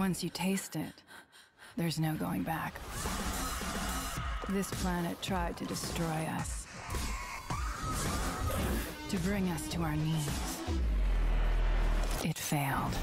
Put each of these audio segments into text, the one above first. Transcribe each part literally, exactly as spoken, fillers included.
Once you taste it, there's no going back. This planet tried to destroy us, to bring us to our knees. It failed.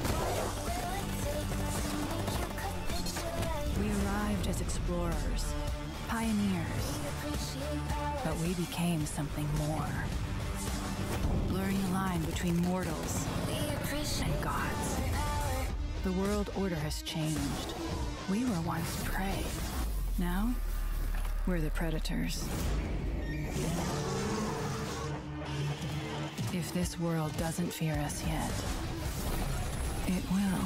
We arrived as explorers, pioneers, but we became something more. Blurring the line between mortals and gods. The world order has changed. We were once prey. Now, we're the predators. If this world doesn't fear us yet, it will.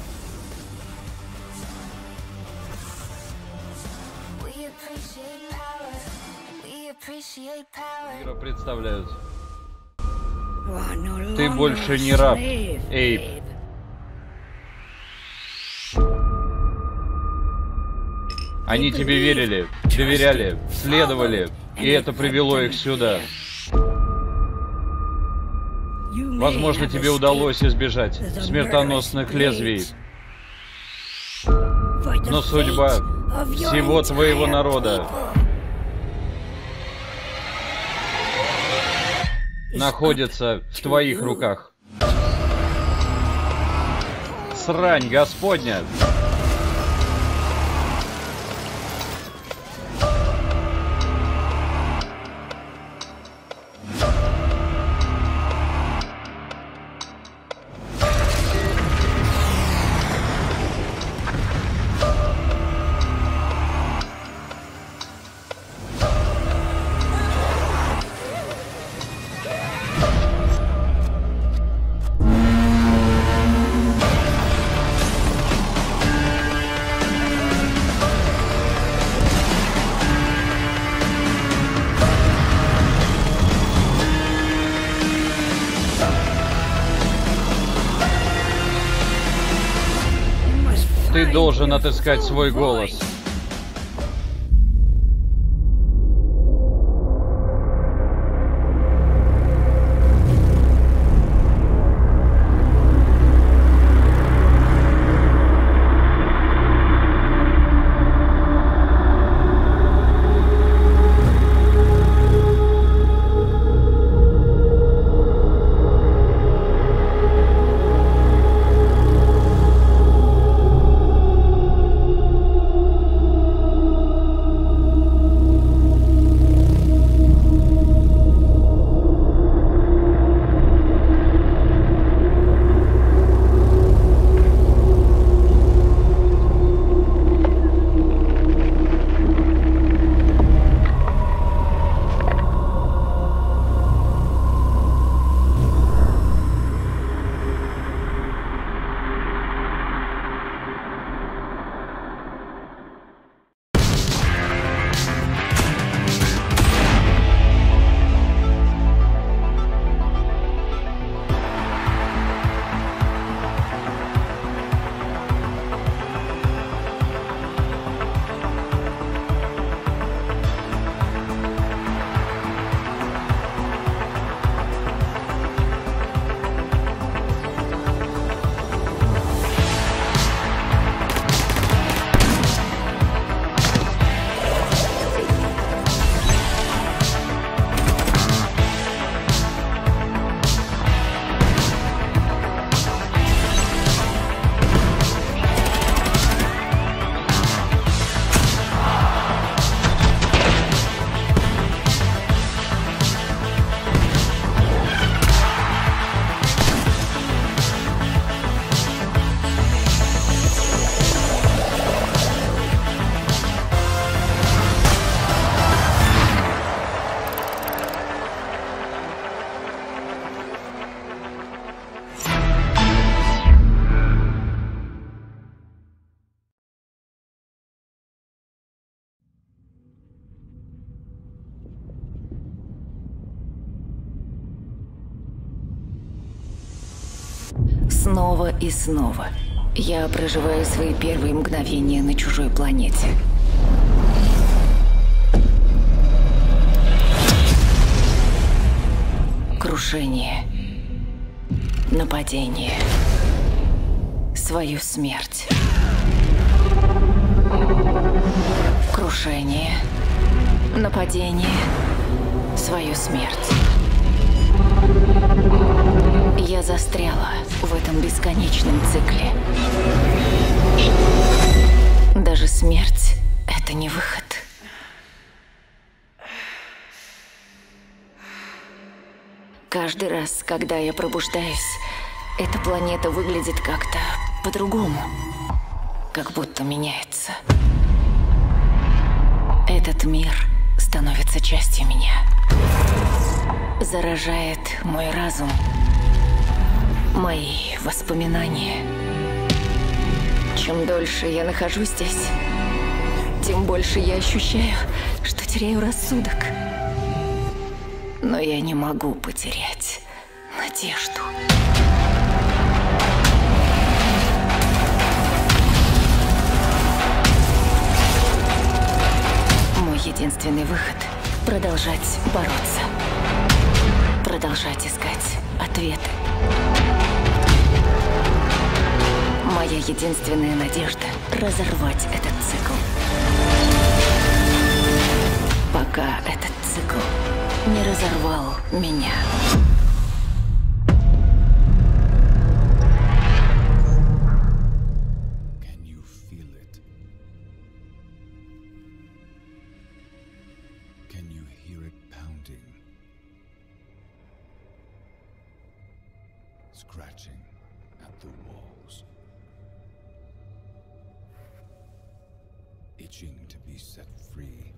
We appreciate power. We appreciate power. Представляют. Ты больше не раб, Эйб. Они тебе верили, доверяли, следовали, и это привело их сюда. Возможно, тебе удалось избежать смертоносных лезвий. Но судьба всего твоего народа находится в твоих руках. Срань Господня! Ты должен отыскать свой голос. Снова и снова я проживаю свои первые мгновения на чужой планете. Крушение, нападение, свою смерть. Крушение, нападение, свою смерть. Я застряла в этом бесконечном цикле. Даже смерть — это не выход. Каждый раз, когда я пробуждаюсь, эта планета выглядит как-то по-другому. Как будто меняется. Этот мир становится частью меня. Заражает мой разум, мои воспоминания. Чем дольше я нахожусь здесь, тем больше я ощущаю, что теряю рассудок. Но я не могу потерять надежду. Мой единственный выход — продолжать бороться. Продолжать искать ответы. Моя единственная надежда — разорвать этот цикл. Пока этот цикл не разорвал меня. Can you feel it? Can you hear it pounding? Scratching at the walls. Itching to be set free.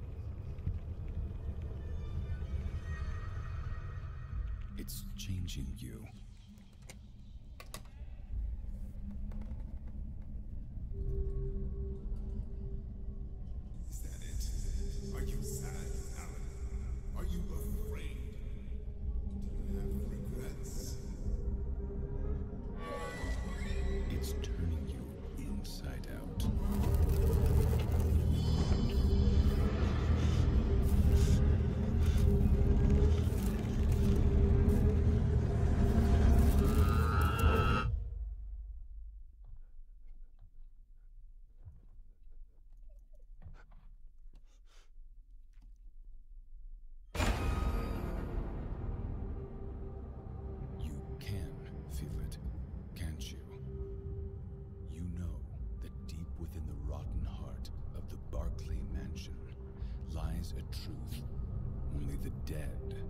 It's changing you. Is that it? Are you sad, Alan? Are you afraid? Do you have regrets? It's turning you inside out. You can feel it, can't you? You know that deep within the rotten heart of the Barclay Mansion lies a truth only the dead